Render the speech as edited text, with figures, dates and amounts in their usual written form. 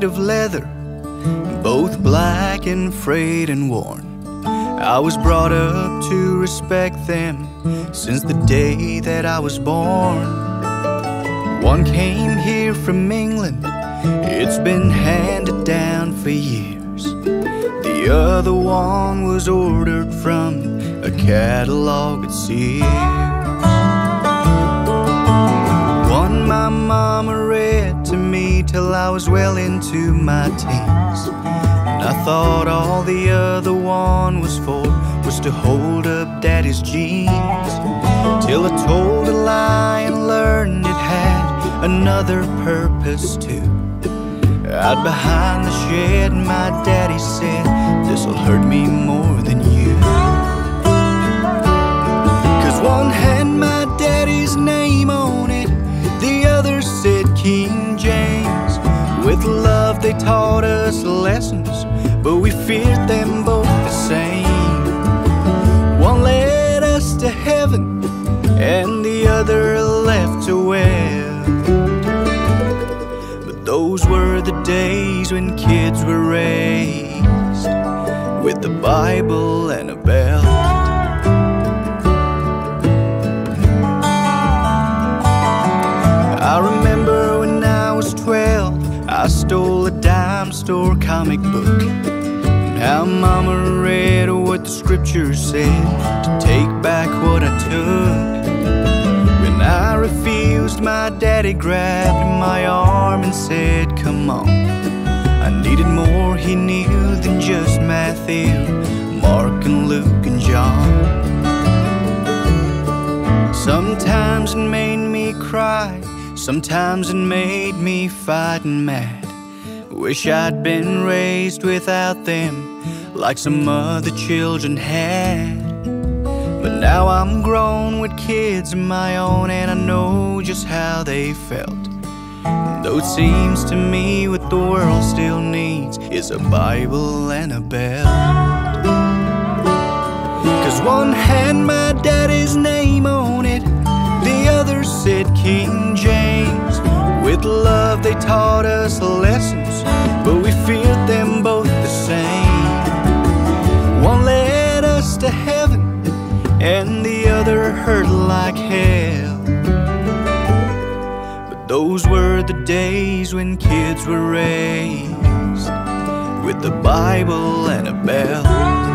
made of leather, both black and frayed and worn. I was brought up to respect them since the day that I was born. One came here from England, it's been handed down for years. The other one was ordered from a catalog at Sears. One my mama read to me till I was well into my teens, and I thought all the other one was for was to hold up daddy's jeans, till I told a lie and learned it had another purpose too. Out behind the shed my daddy said, "This'll hurt me more than you." 'Cause one had my daddy's name on it, the other said King James. With love they taught us lessons, but we feared them both the same. One led us to heaven and the other left to hell. Those were the days when kids were raised with the Bible and a belt. I remember when I was 12, I stole a dime store comic book, and how Mama read what the scriptures said to take back what I took. When I refused, my daddy grabbed my arm and said, "Come on." I needed more, he knew, than just Matthew, Mark and Luke and John. Sometimes it made me cry, sometimes it made me fighting mad. Wish I'd been raised without them, like some other children had. But now I'm grown with kids of my own, and I know just how they felt. Though it seems to me what the world still needs is a Bible and a belt. 'Cause one had my daddy's name on it, the other said King James. With love they taught us lessons, but we feared them both the same. One led us to heaven and the other hurt like hell. But those were the days when kids were raised with the Bible and a belt.